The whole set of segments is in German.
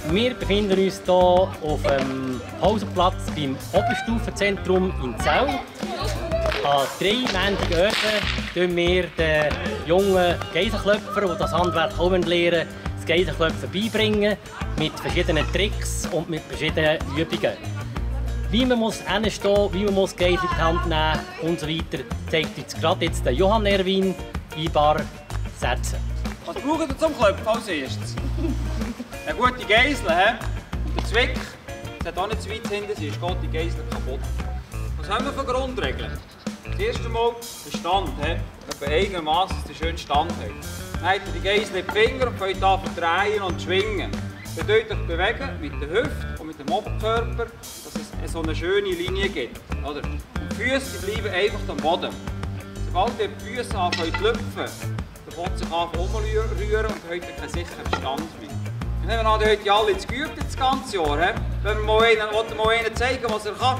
Wir befinden uns hier auf dem Pausenplatz beim Oberstufenzentrum in Zell. An 3 Montagabenden bringen wir den jungen Geiselklöpfern, die das Handwerk auch lernen, das Geiselklöpfen beibringen, mit verschiedenen Tricks und mit verschiedenen Übungen. Wie man hinstehen, wie man die Geisel in die Hand nehmen und so weiter, zeigt uns gerade jetzt der Johann Erwin in ein paar Sätzen. Was braucht ihr zum Klöpfen als erstes? Eine gute Geisel, he? Und der Zwick, es hat auch nicht zu weit hinten, sonst geht die Geisel kaputt. Was haben wir für Grundregeln? Das erste Mal der Stand, etwa einigermaßen, dass ihr schön Stand habt. Dann habt ihr die Geisel in die Finger und könnt anfangen zu drehen und zu schwingen. Ihr könnt euch bewegen mit der Hüfte und mit dem Oberkörper, dass es so eine schöne Linie gibt. Oder? Und die Füße bleiben einfach am Boden. Sobald ihr die Füße anfangen zu lüpfen, dann kommt sich an umrühren und heute keinen sicheren Stand mehr. Wir haben heute alle jetzt geübt, das ganze Jahr. Wenn wir mal einen zeigen, was er kann.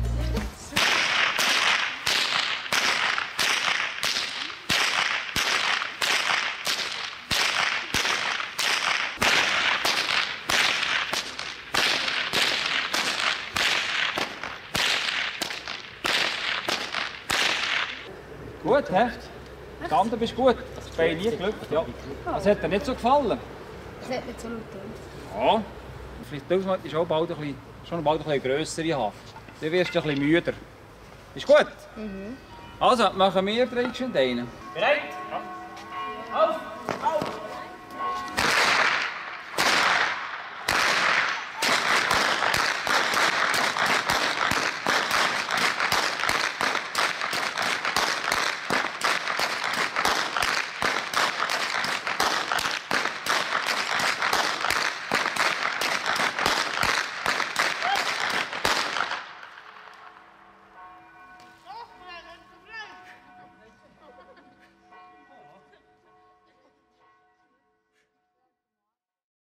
Gut, hä? Das andere bist gut. Das Bein nie gelüpft, ja. Was hat dir nicht so gefallen? Es hat nicht so laut. Ja. Vielleicht ist auch bald schon bald eine grössere haben. Dann wirst du ein bisschen müder. Ist gut? Mhm. Also, machen wir 3 einen. Bereit? Ja. Auf!